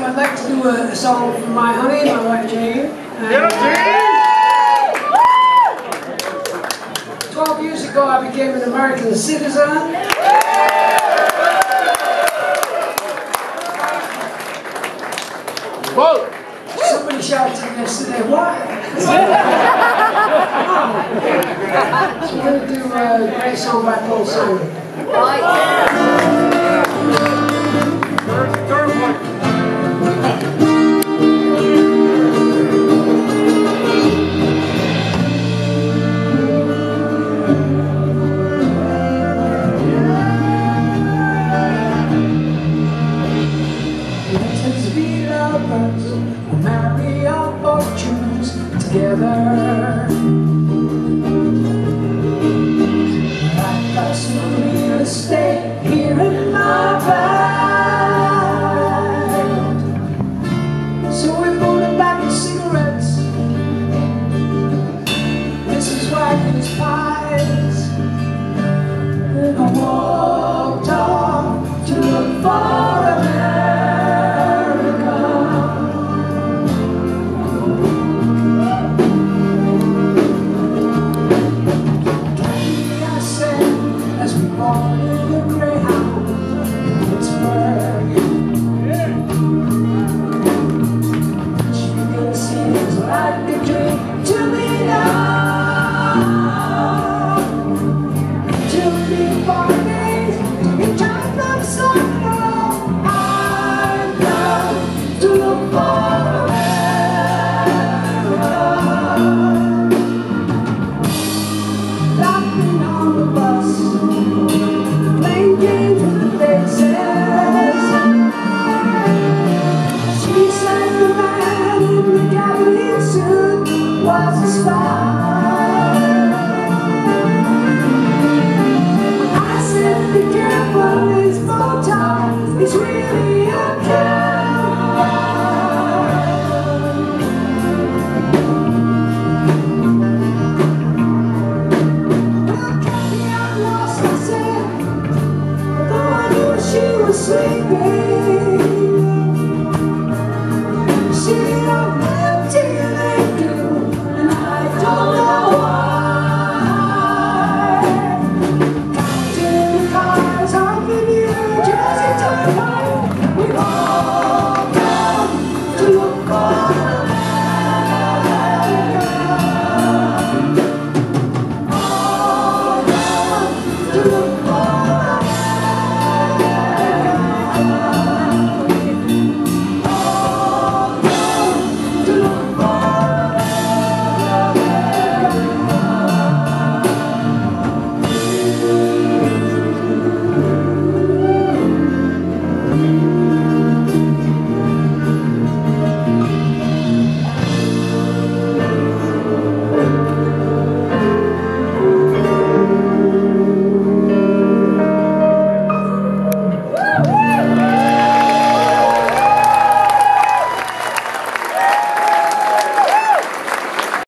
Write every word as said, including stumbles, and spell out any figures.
I'd like to do a, a song for my honey, my wife Jane. And, uh, Twelve years ago, I became an American citizen. Whoa! Somebody shouted to me yesterday, what? So we're going to do a great song by Paul Simon. Let us be lovers, we'll marry our fortunes together. Like us in real estate here in my bag. So we bought a pack of cigarettes, Missus Wagner's pies, and I walked off to look for a man. Sleeping.